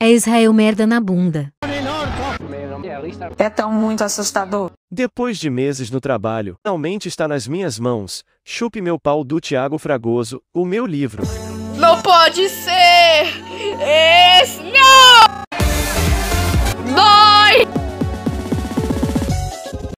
É Israel merda na bunda. É tão muito assustador. Depois de meses no trabalho, finalmente está nas minhas mãos. Chupe meu pau do Thiago Fragoso, o meu livro. Não pode ser! Esse